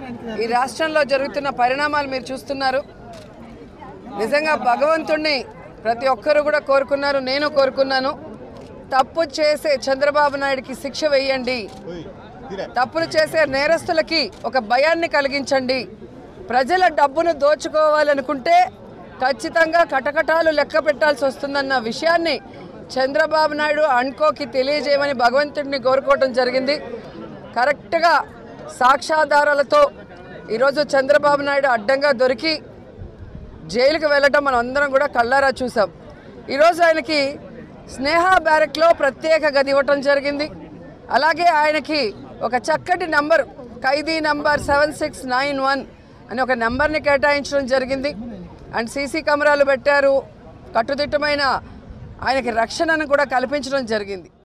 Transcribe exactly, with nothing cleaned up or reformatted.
ఈ రాష్ట్రంలో జరుగుతున్న పరిణామాలు మీరు చూస్తున్నారు. నిజంగా భగవంతుణ్ణి ప్రతి ఒక్కరు కూడా కోరుకున్నారు, నేను కోరుకున్నాను. తప్పు చేసే చంద్రబాబు నాయుడికి శిక్ష వేయండి, తప్పులు చేసే నేరస్తులకి ఒక భయాన్ని కలిగించండి. ప్రజల డబ్బును దోచుకోవాలనుకుంటే ఖచ్చితంగా కటకటాలు లెక్క పెట్టాల్సి వస్తుందన్న విషయాన్ని చంద్రబాబు నాయుడు అన్కోకి తెలియజేయమని భగవంతుడిని కోరుకోవటం జరిగింది. కరెక్ట్గా సాక్ష్యాధారాలతో ఈరోజు చంద్రబాబు నాయుడు అడ్డంగా దొరికి జైలుకి వెళ్ళటం మనం అందరం కూడా కళ్ళారా చూసాం. ఈరోజు ఆయనకి స్నేహ బ్యారక్లో ప్రత్యేక గది ఇవ్వటం జరిగింది. అలాగే ఆయనకి ఒక చక్కటి నంబర్, ఖైదీ number seven six nine one అని ఒక నెంబర్ని కేటాయించడం జరిగింది. అండ్ సీసీ కెమెరాలు పెట్టారు. కట్టుదిట్టమైన ఆయనకి రక్షణను కూడా కల్పించడం జరిగింది.